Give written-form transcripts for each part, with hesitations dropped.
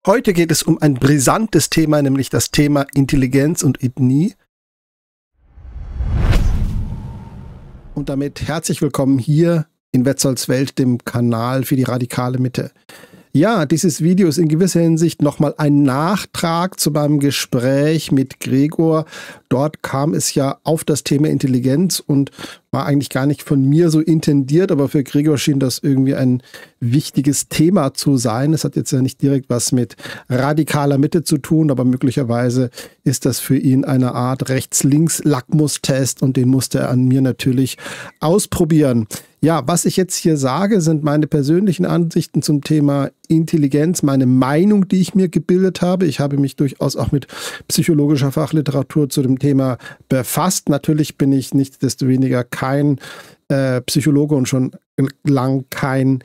Heute geht es um ein brisantes Thema, nämlich das Thema Intelligenz und Ethnie. Und damit herzlich willkommen hier in Wetzolds Welt, dem Kanal für die radikale Mitte. Ja, dieses Video ist in gewisser Hinsicht nochmal ein Nachtrag zu meinem Gespräch mit Gregor. Dort kam es ja auf das Thema Intelligenz und war eigentlich gar nicht von mir so intendiert, aber für Gregor schien das irgendwie ein wichtiges Thema zu sein. Es hat jetzt ja nicht direkt was mit radikaler Mitte zu tun, aber möglicherweise ist das für ihn eine Art Rechts-Links-Lackmustest und den musste er an mir natürlich ausprobieren. Ja, was ich jetzt hier sage, sind meine persönlichen Ansichten zum Thema Intelligenz, meine Meinung, die ich mir gebildet habe. Ich habe mich durchaus auch mit psychologischer Fachliteratur zu dem Thema befasst. Natürlich bin ich nichtsdestoweniger kein Psychologe und schon lang kein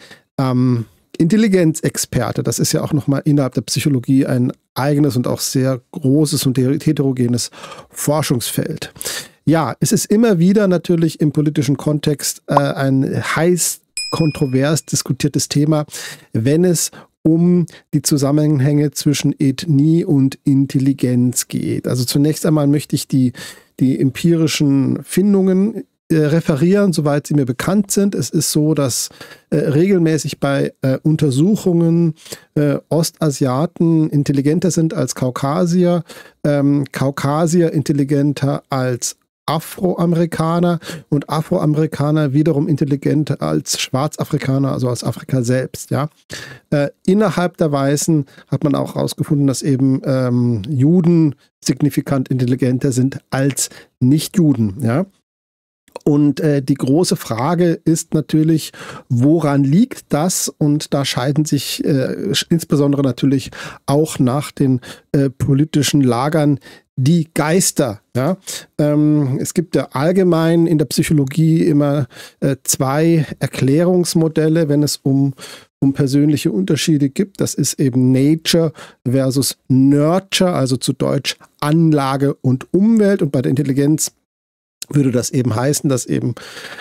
Intelligenzexperte. Das ist ja auch nochmal innerhalb der Psychologie ein eigenes und auch sehr großes und heterogenes Forschungsfeld. Ja, es ist immer wieder natürlich im politischen Kontext ein heiß kontrovers diskutiertes Thema, wenn es um die Zusammenhänge zwischen Ethnie und Intelligenz geht. Also zunächst einmal möchte ich die empirischen Findungen referieren, soweit sie mir bekannt sind. Es ist so, dass regelmäßig bei Untersuchungen Ostasiaten intelligenter sind als Kaukasier, Kaukasier intelligenter als Afroamerikaner und Afroamerikaner wiederum intelligenter als Schwarzafrikaner, also als Afrika selbst. Ja. Innerhalb der Weißen hat man auch herausgefunden, dass eben Juden signifikant intelligenter sind als Nichtjuden. Ja. Und die große Frage ist natürlich, woran liegt das? Und da scheiden sich insbesondere natürlich auch nach den politischen Lagern die Geister. Ja? Es gibt ja allgemein in der Psychologie immer zwei Erklärungsmodelle, wenn es um persönliche Unterschiede gibt. Das ist eben Nature versus Nurture, also zu Deutsch Anlage und Umwelt. Und bei der Intelligenz würde das eben heißen, dass eben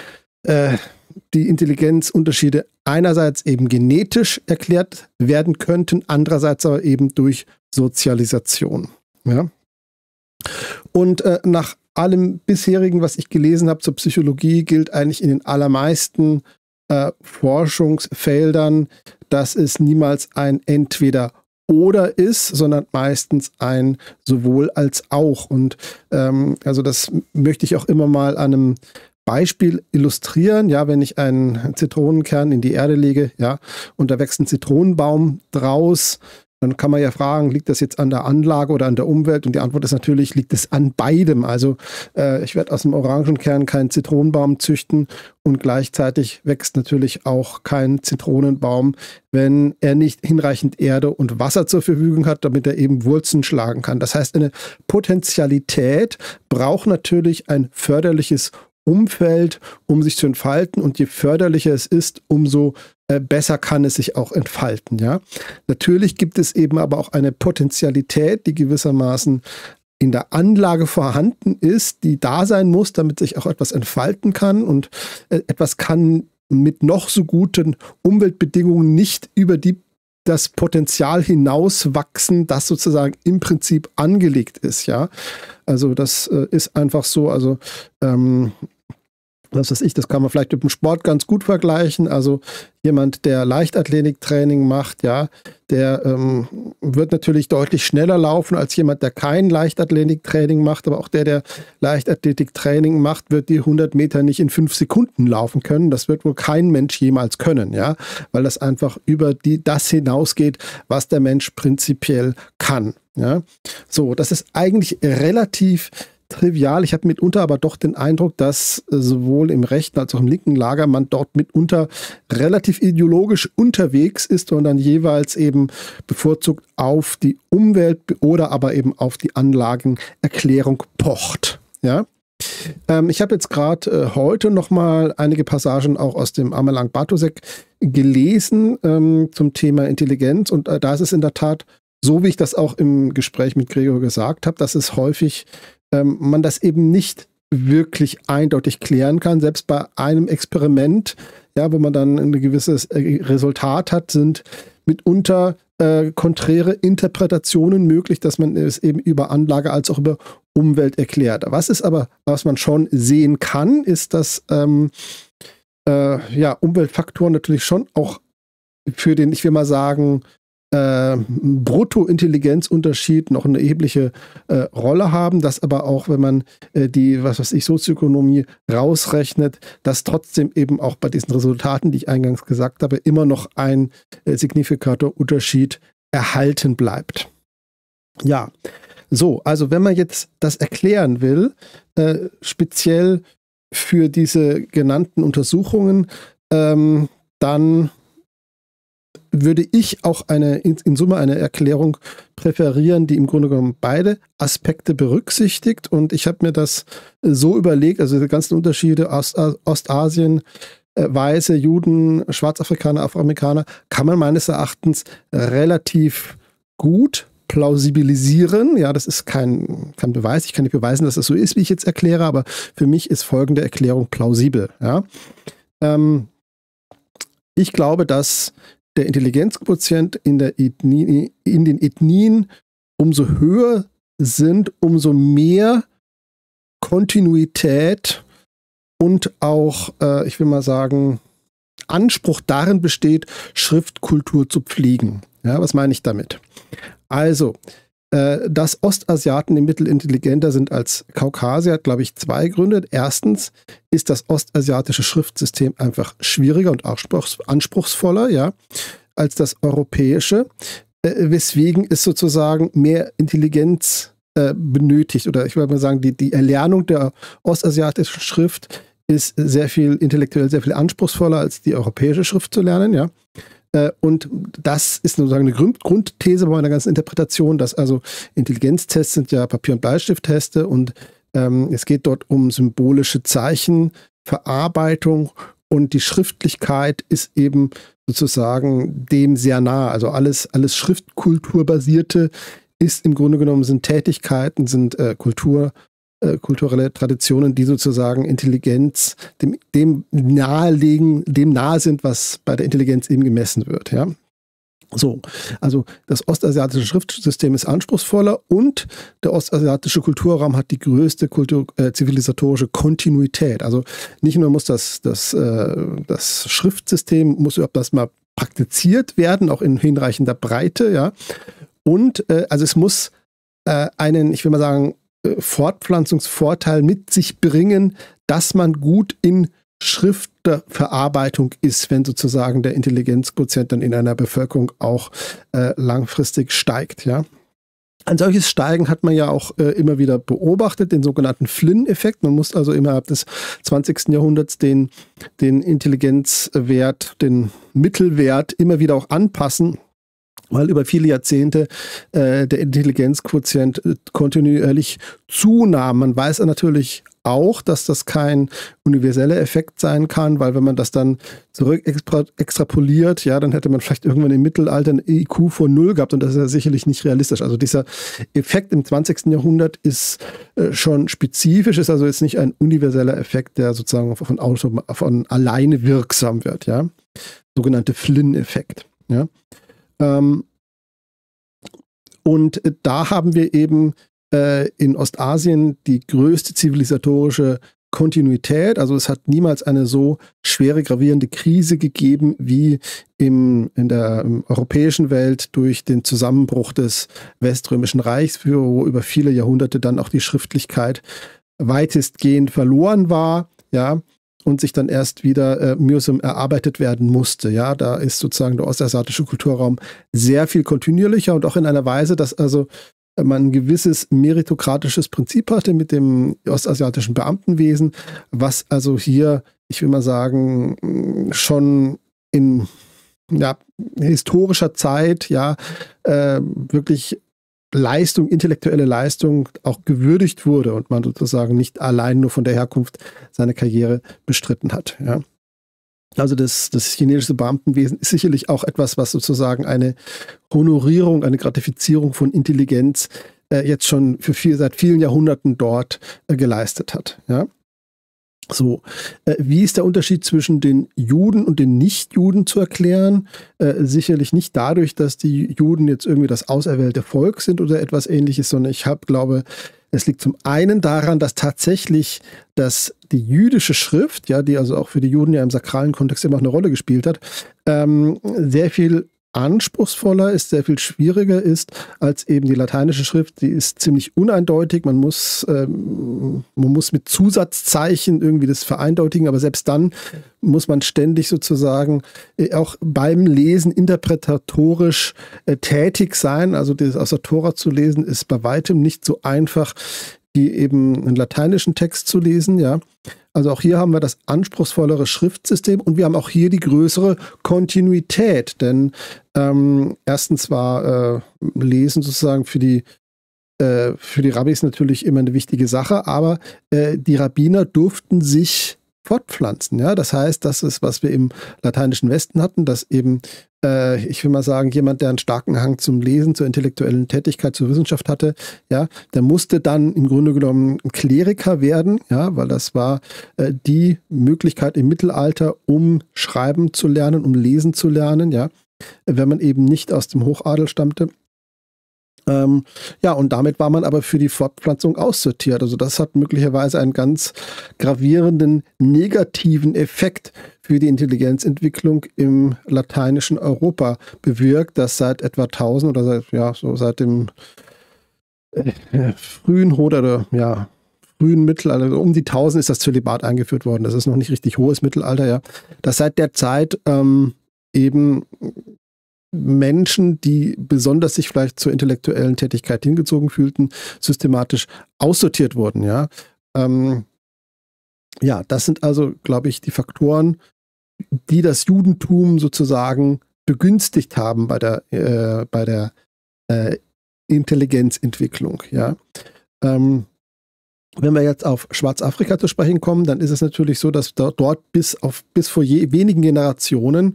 die Intelligenzunterschiede einerseits eben genetisch erklärt werden könnten, andererseits aber eben durch Sozialisation. Ja? Und nach allem bisherigen, was ich gelesen habe zur Psychologie, gilt eigentlich in den allermeisten Forschungsfeldern, dass es niemals ein Entweder-Oder ist, sondern meistens ein sowohl als auch. Und also das möchte ich auch immer mal an einem Beispiel illustrieren. Ja, wenn ich einen Zitronenkern in die Erde lege, ja, und da wächst ein Zitronenbaum draus, dann kann man ja fragen, liegt das jetzt an der Anlage oder an der Umwelt? Und die Antwort ist natürlich, liegt es an beidem. Also ich werde aus dem Orangenkern keinen Zitronenbaum züchten und gleichzeitig wächst natürlich auch kein Zitronenbaum, wenn er nicht hinreichend Erde und Wasser zur Verfügung hat, damit er eben Wurzeln schlagen kann. Das heißt, eine Potentialität braucht natürlich ein förderliches Umfeld, um sich zu entfalten, und je förderlicher es ist, umso besser kann es sich auch entfalten. Ja? Natürlich gibt es eben aber auch eine Potentialität, die gewissermaßen in der Anlage vorhanden ist, die da sein muss, damit sich auch etwas entfalten kann, und etwas kann mit noch so guten Umweltbedingungen nicht über das Potenzial hinauswachsen, das sozusagen im Prinzip angelegt ist. Ja? Also das ist einfach so, also was weiß ich, das kann man vielleicht mit dem Sport ganz gut vergleichen. Also jemand, der Leichtathletiktraining macht, ja, der wird natürlich deutlich schneller laufen als jemand, der kein Leichtathletiktraining macht. Aber auch der Leichtathletiktraining macht, wird die 100 Meter nicht in 5 Sekunden laufen können. Das wird wohl kein Mensch jemals können, ja, weil das einfach über das hinausgeht, was der Mensch prinzipiell kann. Ja. So, das ist eigentlich relativ trivial. Ich habe mitunter aber doch den Eindruck, dass sowohl im rechten als auch im linken Lager man dort mitunter relativ ideologisch unterwegs ist und dann jeweils eben bevorzugt auf die Umwelt oder aber eben auf die Anlagenerklärung pocht. Ja? Ich habe jetzt gerade heute nochmal einige Passagen auch aus dem Amelang Bartosek gelesen zum Thema Intelligenz, und da ist es in der Tat so, wie ich das auch im Gespräch mit Gregor gesagt habe, dass es häufig man das eben nicht wirklich eindeutig klären kann. Selbst bei einem Experiment, ja, wo man dann ein gewisses Resultat hat, sind mitunter konträre Interpretationen möglich, dass man es eben über Anlage als auch über Umwelt erklärt. Was man schon sehen kann, ist, dass Umweltfaktoren natürlich schon auch für den, ich will mal sagen, Bruttointelligenzunterschied noch eine erhebliche Rolle haben, dass aber auch, wenn man die, Sozioökonomie rausrechnet, dass trotzdem eben auch bei diesen Resultaten, die ich eingangs gesagt habe, immer noch ein signifikanter Unterschied erhalten bleibt. Ja, so, also wenn man jetzt das erklären will, speziell für diese genannten Untersuchungen, dann würde ich auch in Summe eine Erklärung präferieren, die im Grunde genommen beide Aspekte berücksichtigt. Und ich habe mir das so überlegt, also die ganzen Unterschiede Ostasien, Weiße, Juden, Schwarzafrikaner, Afroamerikaner, kann man meines Erachtens relativ gut plausibilisieren. Ja, das ist kein Beweis. Ich kann nicht beweisen, dass das so ist, wie ich jetzt erkläre, aber für mich ist folgende Erklärung plausibel. Ja? Ich glaube, dass der Intelligenzquotient in den Ethnien umso höher sind, umso mehr Kontinuität und auch, ich will mal sagen, Anspruch darin besteht, Schriftkultur zu pflegen. Ja, was meine ich damit? Also, dass Ostasiaten im Mittel intelligenter sind als Kaukasier, hat, glaube ich, zwei Gründe. Erstens ist das ostasiatische Schriftsystem einfach schwieriger und anspruchsvoller, ja, als das europäische, weswegen es sozusagen mehr Intelligenz benötigt. Oder ich würde mal sagen, die Erlernung der ostasiatischen Schrift ist intellektuell sehr viel anspruchsvoller als die europäische Schrift zu lernen, ja. Und das ist sozusagen eine Grundthese bei meiner ganzen Interpretation, dass also Intelligenztests sind ja Papier- und Bleistiftteste und es geht dort um symbolische Zeichenverarbeitung und die Schriftlichkeit ist eben sozusagen dem sehr nah. Also alles Schriftkulturbasierte ist im Grunde genommen sind Tätigkeiten, sind kulturelle Traditionen, die sozusagen Intelligenz dem nahe sind, was bei der Intelligenz eben gemessen wird. Ja? So, also das ostasiatische Schriftsystem ist anspruchsvoller und der ostasiatische Kulturraum hat die größte zivilisatorische Kontinuität. Also nicht nur muss das Schriftsystem muss überhaupt erstmal praktiziert werden, auch in hinreichender Breite, ja. Und also es muss einen, ich will mal sagen, Fortpflanzungsvorteil mit sich bringen, dass man gut in Schriftverarbeitung ist, wenn sozusagen der Intelligenzquotient dann in einer Bevölkerung auch langfristig steigt. Ja? Ein solches Steigen hat man ja auch immer wieder beobachtet, den sogenannten Flynn-Effekt. Man muss also innerhalb des 20. Jahrhunderts den Intelligenzwert, den Mittelwert immer wieder auch anpassen, weil über viele Jahrzehnte der Intelligenzquotient kontinuierlich zunahm. Man weiß natürlich auch, dass das kein universeller Effekt sein kann, weil wenn man das dann zurück extrapoliert, ja, dann hätte man vielleicht irgendwann im Mittelalter ein IQ von 0 gehabt und das ist ja sicherlich nicht realistisch. Also dieser Effekt im 20. Jahrhundert ist schon spezifisch, ist also jetzt nicht ein universeller Effekt, der sozusagen von alleine wirksam wird, ja. Sogenannte Flynn-Effekt, ja. Und da haben wir eben in Ostasien die größte zivilisatorische Kontinuität. Also es hat niemals eine so schwere, gravierende Krise gegeben wie in der europäischen Welt durch den Zusammenbruch des Weströmischen Reichs, wo über viele Jahrhunderte dann auch die Schriftlichkeit weitestgehend verloren war, ja. Und sich dann erst wieder mühsam erarbeitet werden musste. Ja, da ist sozusagen der ostasiatische Kulturraum sehr viel kontinuierlicher und auch in einer Weise, dass also man ein gewisses meritokratisches Prinzip hatte mit dem ostasiatischen Beamtenwesen, was also hier, ich will mal sagen, schon in historischer Zeit ja wirklich intellektuelle Leistung auch gewürdigt wurde und man sozusagen nicht allein nur von der Herkunft seine Karriere bestritten hat. Ja. Also das chinesische Beamtenwesen ist sicherlich auch etwas, was sozusagen eine Honorierung, eine Gratifizierung von Intelligenz jetzt schon seit vielen Jahrhunderten dort geleistet hat. Ja. So, wie ist der Unterschied zwischen den Juden und den Nichtjuden zu erklären? Sicherlich nicht dadurch, dass die Juden jetzt irgendwie das auserwählte Volk sind oder etwas Ähnliches, sondern glaube, es liegt zum einen daran, dass tatsächlich die jüdische Schrift, ja, die also auch für die Juden ja im sakralen Kontext immer eine Rolle gespielt hat, sehr viel anspruchsvoller ist, sehr viel schwieriger ist als eben die lateinische Schrift. Die ist ziemlich uneindeutig. Man muss mit Zusatzzeichen irgendwie das vereindeutigen, aber selbst dann muss man ständig sozusagen auch beim Lesen interpretatorisch tätig sein. Also das aus der Tora zu lesen ist bei weitem nicht so einfach wie eben einen lateinischen Text zu lesen, ja. Also auch hier haben wir das anspruchsvollere Schriftsystem und wir haben auch hier die größere Kontinuität, denn erstens war Lesen sozusagen für die Rabbis natürlich immer eine wichtige Sache, aber die Rabbiner durften sich fortpflanzen. Ja? Das heißt, das ist, was wir im lateinischen Westen hatten, dass eben, ich will mal sagen, jemand, der einen starken Hang zum Lesen, zur intellektuellen Tätigkeit, zur Wissenschaft hatte, ja, der musste dann im Grunde genommen ein Kleriker werden, ja, weil das war die Möglichkeit im Mittelalter, um schreiben zu lernen, um lesen zu lernen, ja, wenn man eben nicht aus dem Hochadel stammte. Ja, und damit war man aber für die Fortpflanzung aussortiert. Also das hat möglicherweise einen ganz gravierenden negativen Effekt für die Intelligenzentwicklung im lateinischen Europa bewirkt, das seit etwa 1000 oder seit dem frühen Mittelalter, also um die 1000 ist das Zölibat eingeführt worden. Das ist noch nicht richtig hohes Mittelalter, ja. Dass seit der Zeit eben Menschen, die besonders sich vielleicht zur intellektuellen Tätigkeit hingezogen fühlten, systematisch aussortiert wurden, ja. Ja, das sind also, glaube ich, die Faktoren, die das Judentum sozusagen begünstigt haben bei der Intelligenzentwicklung, ja. Wenn wir jetzt auf Schwarzafrika zu sprechen kommen, dann ist es natürlich so, dass dort bis vor wenigen Generationen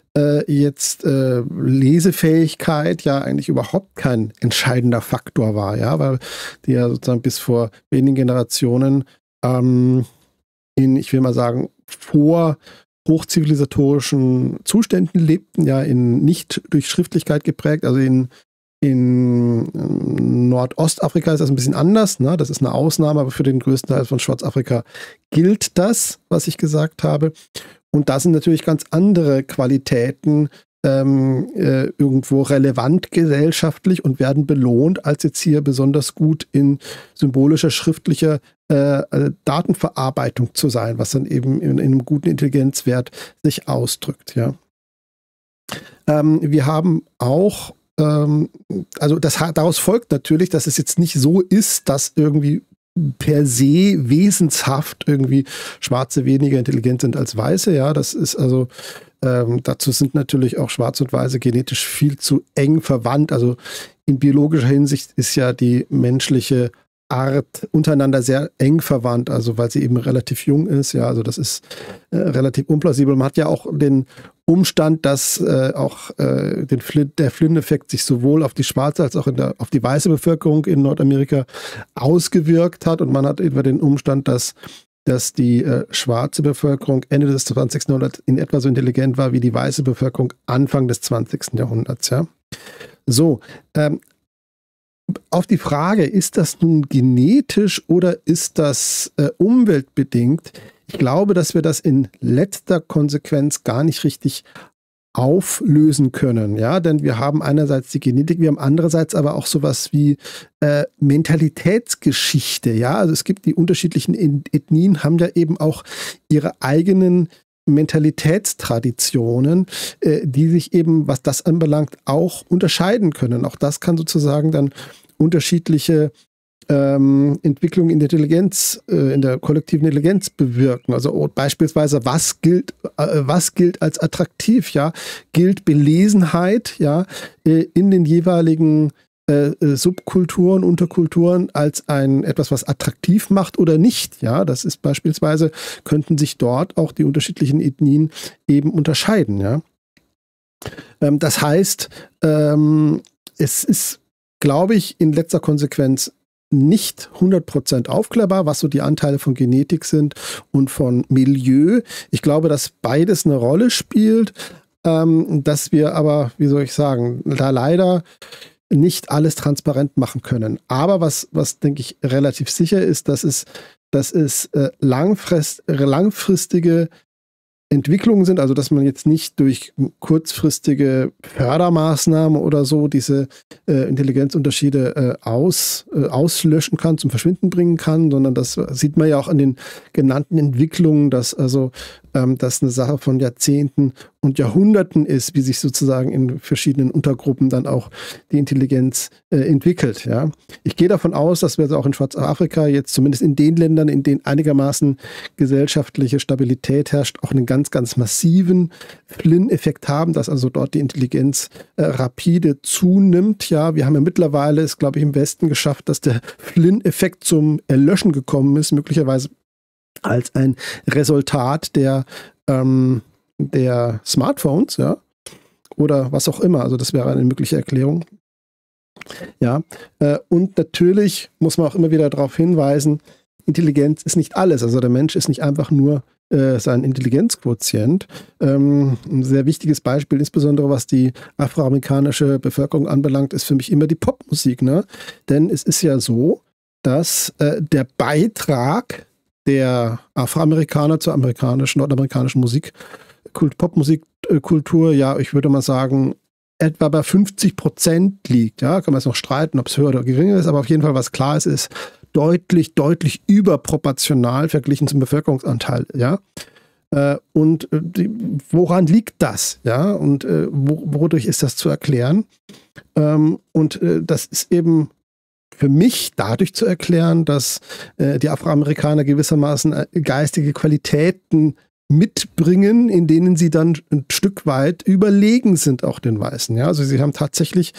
Lesefähigkeit ja eigentlich überhaupt kein entscheidender Faktor war, ja, weil die ja sozusagen bis vor wenigen Generationen ich will mal sagen, vor hochzivilisatorischen Zuständen lebten, ja, nicht durch Schriftlichkeit geprägt, also in Nordostafrika ist das ein bisschen anders, ne? Das ist eine Ausnahme, aber für den größten Teil von Schwarzafrika gilt das, was ich gesagt habe. Und da sind natürlich ganz andere Qualitäten irgendwo relevant gesellschaftlich und werden belohnt, als jetzt hier besonders gut in symbolischer, schriftlicher Datenverarbeitung zu sein, was dann eben in einem guten Intelligenzwert sich ausdrückt. Ja. Wir haben auch, daraus folgt natürlich, dass es jetzt nicht so ist, dass irgendwie per se wesenshaft irgendwie Schwarze weniger intelligent sind als Weiße. Ja, das ist also, dazu sind natürlich auch Schwarze und Weiße genetisch viel zu eng verwandt. Also in biologischer Hinsicht ist ja die menschliche Art untereinander sehr eng verwandt, also weil sie eben relativ jung ist. Ja, also das ist relativ unplausibel. Man hat ja auch den Umstand, dass der Flynn-Effekt sich sowohl auf die schwarze als auch auf die weiße Bevölkerung in Nordamerika ausgewirkt hat. Und man hat etwa den Umstand, dass die schwarze Bevölkerung Ende des 20. Jahrhunderts in etwa so intelligent war wie die weiße Bevölkerung Anfang des 20. Jahrhunderts. Ja. So, auf die Frage, ist das nun genetisch oder ist das umweltbedingt? Ich glaube, dass wir das in letzter Konsequenz gar nicht richtig auflösen können, ja, denn wir haben einerseits die Genetik, wir haben andererseits aber auch sowas wie Mentalitätsgeschichte, ja, also es gibt die unterschiedlichen Ethnien, haben ja eben auch ihre eigenen Mentalitätstraditionen, die sich eben, was das anbelangt, auch unterscheiden können. Auch das kann sozusagen dann unterschiedliche Entwicklungen in der Intelligenz, in der kollektiven Intelligenz bewirken. Also beispielsweise, was gilt als attraktiv, ja? Gilt Belesenheit, ja, in den jeweiligen Subkulturen, Unterkulturen als etwas, was attraktiv macht oder nicht, ja? Das ist beispielsweise, könnten sich dort auch die unterschiedlichen Ethnien eben unterscheiden, ja? Das heißt, es ist, glaube ich, in letzter Konsequenz nicht 100% aufklärbar, was so die Anteile von Genetik sind und von Milieu. Ich glaube, dass beides eine Rolle spielt, dass wir aber, wie soll ich sagen, da leider nicht alles transparent machen können. Aber was denke ich, relativ sicher ist, dass es langfristige Entwicklungen sind, also dass man jetzt nicht durch kurzfristige Fördermaßnahmen oder so diese Intelligenzunterschiede auslöschen kann, zum Verschwinden bringen kann, sondern das sieht man ja auch an den genannten Entwicklungen, dass das eine Sache von Jahrzehnten und Jahrhunderten ist, wie sich sozusagen in verschiedenen Untergruppen dann auch die Intelligenz entwickelt. Ja. Ich gehe davon aus, dass wir also auch in Schwarzafrika jetzt zumindest in den Ländern, in denen einigermaßen gesellschaftliche Stabilität herrscht, auch einen ganz, ganz massiven Flynn-Effekt haben, dass also dort die Intelligenz rapide zunimmt. Ja, wir haben ja mittlerweile es, glaube ich, im Westen geschafft, dass der Flynn-Effekt zum Erlöschen gekommen ist, möglicherweise als ein Resultat der Smartphones, ja, oder was auch immer. Also das wäre eine mögliche Erklärung. Ja, und natürlich muss man auch immer wieder darauf hinweisen, Intelligenz ist nicht alles. Also der Mensch ist nicht einfach nur sein Intelligenzquotient. Ein sehr wichtiges Beispiel, insbesondere was die afroamerikanische Bevölkerung anbelangt, ist für mich immer die Popmusik. Ne? Denn es ist ja so, dass der Beitrag der Afroamerikaner zur nordamerikanischen Popmusikkultur, ja, ich würde mal sagen, etwa bei 50% liegt. Ja, kann man jetzt noch streiten, ob es höher oder geringer ist, aber auf jeden Fall, was klar ist deutlich, deutlich überproportional verglichen zum Bevölkerungsanteil. Ja. Und woran liegt das? Ja, und wodurch ist das zu erklären? Und das ist eben für mich dadurch zu erklären, dass die Afroamerikaner gewissermaßen geistige Qualitäten mitbringen, in denen sie dann ein Stück weit überlegen sind, auch den Weißen. Ja? Also sie haben tatsächlich,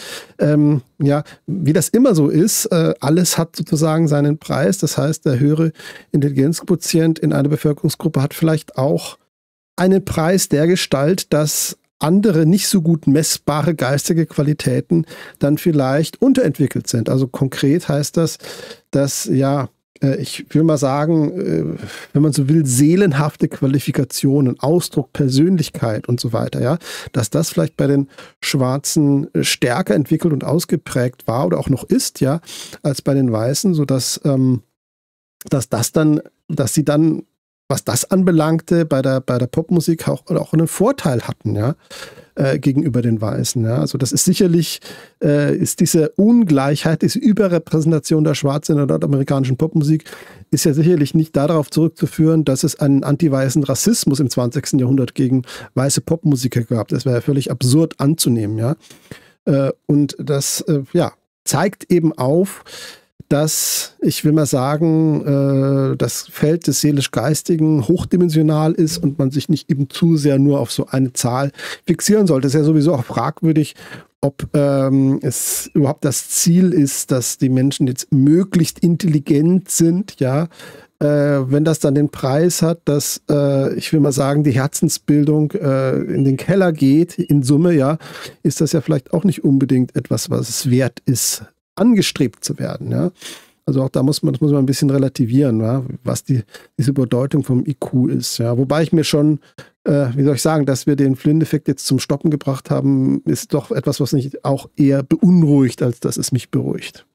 wie das immer so ist, alles hat sozusagen seinen Preis. Das heißt, der höhere Intelligenzquotient in einer Bevölkerungsgruppe hat vielleicht auch einen Preis der Gestalt, dass andere nicht so gut messbare geistige Qualitäten dann vielleicht unterentwickelt sind. Also konkret heißt das, dass ich will mal sagen, wenn man so will, seelenhafte Qualifikationen, Ausdruck, Persönlichkeit und so weiter, ja, dass das vielleicht bei den Schwarzen stärker entwickelt und ausgeprägt war oder auch noch ist, ja, als bei den Weißen, sodass sie dann, was das anbelangte, bei der Popmusik auch einen Vorteil hatten, ja, gegenüber den Weißen. Ja. Also das ist sicherlich, ist diese Ungleichheit, diese Überrepräsentation der Schwarzen in der nordamerikanischen Popmusik, ist ja sicherlich nicht darauf zurückzuführen, dass es einen anti-weißen Rassismus im 20. Jahrhundert gegen weiße Popmusiker gab. Das wäre ja völlig absurd anzunehmen. Ja. Und das zeigt eben auf, dass, ich will mal sagen, das Feld des seelisch-geistigen hochdimensional ist und man sich nicht eben zu sehr nur auf so eine Zahl fixieren sollte. Es ist ja sowieso auch fragwürdig, ob es überhaupt das Ziel ist, dass die Menschen jetzt möglichst intelligent sind, ja. Wenn das dann den Preis hat, dass, ich will mal sagen, die Herzensbildung in den Keller geht, in Summe, ja, ist das ja vielleicht auch nicht unbedingt etwas, was es wert ist, angestrebt zu werden. Ja? Also auch da muss man ein bisschen relativieren, ja? Was diese Bedeutung vom IQ ist. Ja? Wobei ich mir schon, wie soll ich sagen, dass wir den Flynn-Effekt jetzt zum Stoppen gebracht haben, ist doch etwas, was mich auch eher beunruhigt, als dass es mich beruhigt.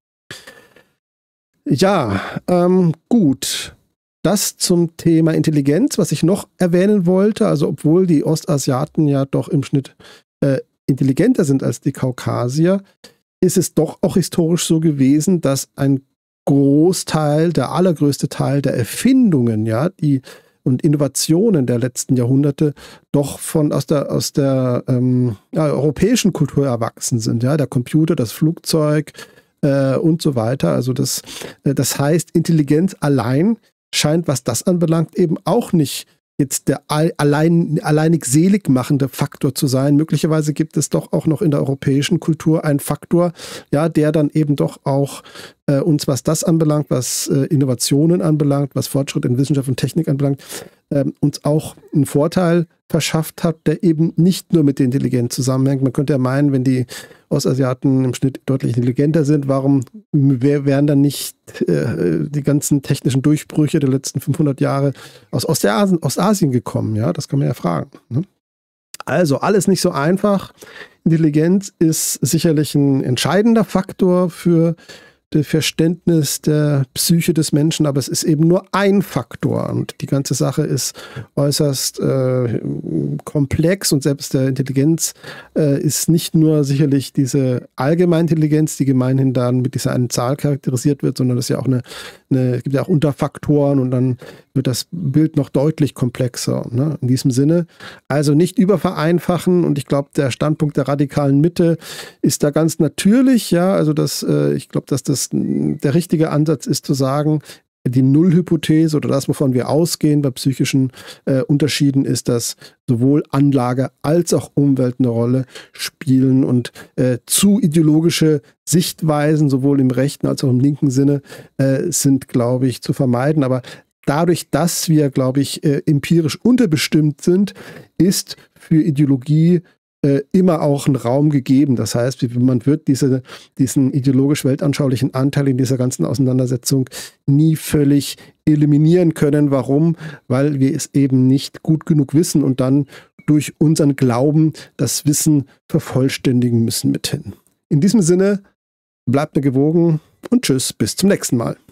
Ja, gut. Das zum Thema Intelligenz, was ich noch erwähnen wollte, also obwohl die Ostasiaten ja doch im Schnitt intelligenter sind als die Kaukasier, ist es doch auch historisch so gewesen, dass ein Großteil, der allergrößte Teil der Erfindungen, ja, und Innovationen der letzten Jahrhunderte doch aus der europäischen Kultur erwachsen sind. Ja, der Computer, das Flugzeug und so weiter. Also das heißt, Intelligenz allein scheint, was das anbelangt, eben auch nicht jetzt der alleinig selig machende Faktor zu sein. Möglicherweise gibt es doch auch noch in der europäischen Kultur einen Faktor, ja, der dann eben doch auch uns, was das anbelangt, was Innovationen anbelangt, was Fortschritt in Wissenschaft und Technik anbelangt, uns auch einen Vorteil verschafft hat, der eben nicht nur mit der Intelligenz zusammenhängt. Man könnte ja meinen, wenn die Ostasiaten im Schnitt deutlich intelligenter sind, warum wären dann nicht die ganzen technischen Durchbrüche der letzten 500 Jahre aus Ostasien gekommen? Ja, das kann man ja fragen. Ne? Also alles nicht so einfach. Intelligenz ist sicherlich ein entscheidender Faktor für das Verständnis der Psyche des Menschen, aber es ist eben nur ein Faktor und die ganze Sache ist äußerst komplex und selbst der Intelligenz ist nicht nur sicherlich diese Allgemeinintelligenz, die gemeinhin dann mit dieser einen Zahl charakterisiert wird, sondern es ist ja auch es gibt ja auch Unterfaktoren und dann wird das Bild noch deutlich komplexer. Ne? In diesem Sinne, also nicht übervereinfachen und ich glaube, der Standpunkt der radikalen Mitte ist da ganz natürlich, ja, also ich glaube, dass das der richtige Ansatz ist zu sagen, die Nullhypothese oder das, wovon wir ausgehen bei psychischen Unterschieden, ist, dass sowohl Anlage als auch Umwelt eine Rolle spielen und zu ideologische Sichtweisen, sowohl im rechten als auch im linken Sinne, sind, glaube ich, zu vermeiden. Aber dadurch, dass wir, glaube ich, empirisch unterbestimmt sind, ist für Ideologie immer auch ein Raum gegeben. Das heißt, man wird diesen ideologisch-weltanschaulichen Anteil in dieser ganzen Auseinandersetzung nie völlig eliminieren können. Warum? Weil wir es eben nicht gut genug wissen und dann durch unseren Glauben das Wissen vervollständigen müssen mithin. In diesem Sinne, bleibt mir gewogen und tschüss, bis zum nächsten Mal.